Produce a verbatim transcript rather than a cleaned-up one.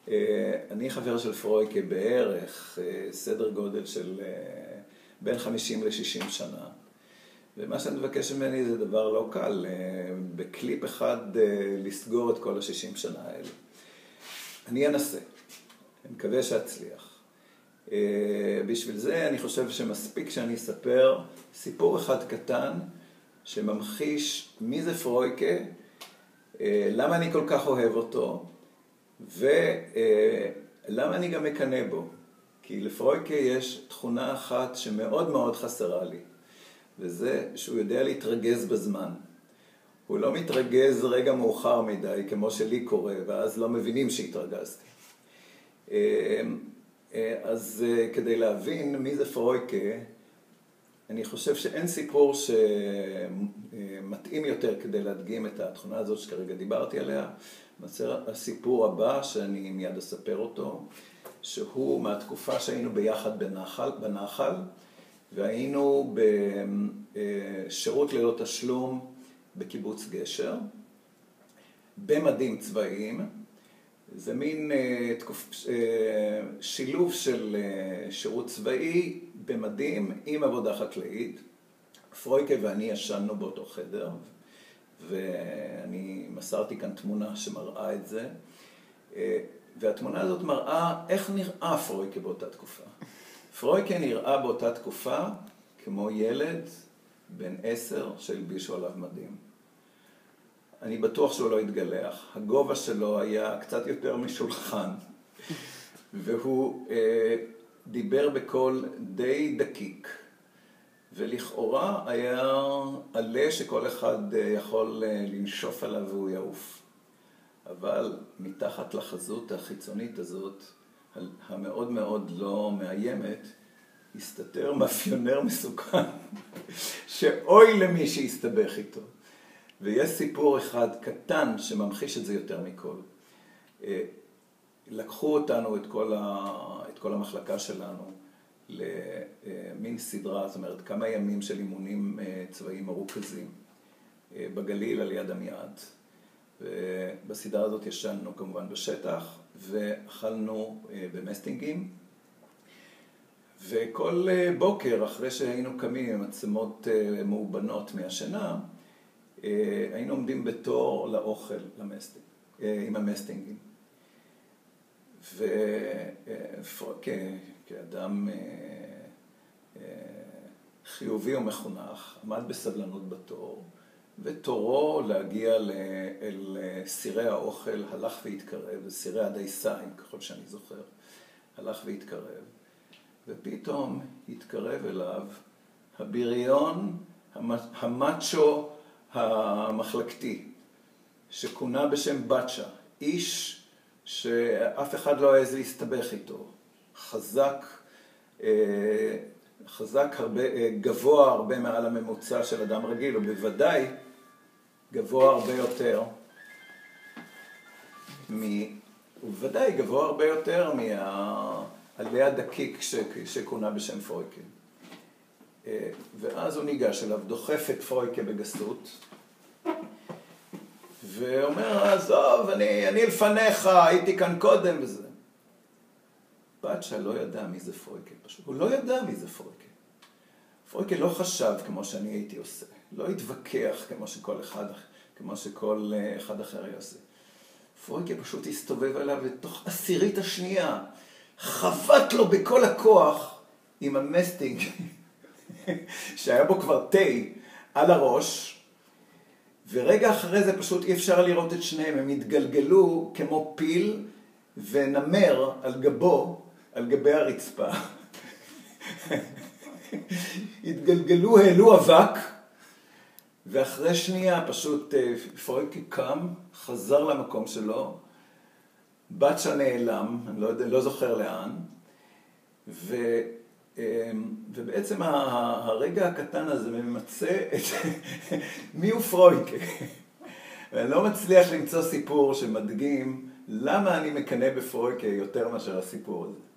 אני חבר של פרויקה בערך סדר גודל של בין חמישים לשישים שנה. ומה שאני מבקש ממני זה דבר לא קל, בקליפ אחד לסגור את כל השישים שנה האלה. אני אנסה, אני מקווה שאצליח. בשביל זה אני חושב שמספיק שאני אספר סיפור אחד קטן שממחיש מי זה פרויקה, למה אני כל כך אוהב אותו, ולמה אני גם מקנא בו. כי לפרויקה יש תכונה אחת שמאוד מאוד חסרה לי, וזה שהוא יודע להתרגז בזמן. הוא לא מתרגז רגע מאוחר מדי, כמו שלי קורה, ואז לא מבינים שהתרגזתי. אז כדי להבין מי זה פרויקה, אני חושב שאין סיפור שמתאים יותר כדי להדגים את התכונה הזאת שכרגע דיברתי עליה. הסיפור הבא שאני מיד אספר אותו, שהוא מהתקופה שהיינו ביחד בנחל, בנחל, והיינו בשירות ללא תשלום בקיבוץ גשר, במדים צבאיים. זה מין תקופ... שילוב של שירות צבאי במדים עם עבודה חקלאית. פרויקה ואני ישנו באותו חדר, ואני מסרתי כאן תמונה שמראה את זה. והתמונה הזאת מראה איך נראה פרויקה באותה תקופה. פרויקה נראה באותה תקופה כמו ילד בן עשר שהלבישו עליו מדים. אני בטוח שהוא לא התגלח. הגובה שלו היה קצת יותר משולחן, והוא אה, דיבר בקול די דקיק, ולכאורה היה עלה שכל אחד יכול לנשוף עליו והוא יעוף. אבל מתחת לחזות החיצונית הזאת, המאוד מאוד לא מאיימת, הסתתר מאפיונר מסוכן, שאוי למי שהסתבך איתו. ויש סיפור אחד קטן שממחיש את זה יותר מכל. לקחו אותנו, את כל, ה... את כל המחלקה שלנו, למין סדרה, זאת אומרת, כמה ימים של אימונים צבאיים מרוכזים, בגליל על יד עמיעד. ובסדרה הזאת ישנו כמובן בשטח, ואכלנו במסטינגים. וכל בוקר, אחרי שהיינו קמים עם עצמות מאובנות מהשינה, היינו עומדים בתור לאוכל למסטינג, עם המסטינגים. וכאדם חיובי ומחונך, עמד בסבלנות בתור, ותורו להגיע אל סירי האוכל הלך והתקרב, סירי הדייסיים, ככל שאני זוכר, הלך והתקרב. ופתאום התקרב אליו הבריון, המאצ'ו המחלקתי, שכונה בשם בצ'ה, איש שאף אחד לא העז להסתבך איתו, חזק, חזק הרבה, גבוה הרבה מעל הממוצע של אדם רגיל, ובוודאי גבוה הרבה יותר, מ... ובוודאי גבוה הרבה יותר מהעלה הדקיק שכונה בשם פרויקה. ואז הוא ניגש אליו, דוחף את פרויקה בגסות, ואומר, עזוב, אני, אני לפניך, הייתי כאן קודם וזה. בצ'ה לא ידע מי זה פרויקה, פשוט. הוא לא ידע מי זה פרויקה. פרויקה לא חשב כמו שאני הייתי עושה, לא התווכח כמו שכל אחד, כמו שכל אחד אחר יעשה. פרויקה פשוט הסתובב עליו, ותוך עשירית השנייה חבט לו בכל הכוח עם המסטינג, שהיה בו כבר תי על הראש, ורגע אחרי זה פשוט אי אפשר לראות את שניהם, הם התגלגלו כמו פיל ונמר על גבו, על גבי הרצפה. התגלגלו, העלו אבק, ואחרי שנייה פשוט פרויקה קם, חזר למקום שלו, בצ'ה נעלם, אני לא, יודע, לא זוכר לאן, ו... ובעצם הרגע הקטן הזה ממצא את מי הוא פרויקה. ואני לא מצליח למצוא סיפור שמדגים למה אני מקנא בפרויקה יותר מאשר הסיפור הזה.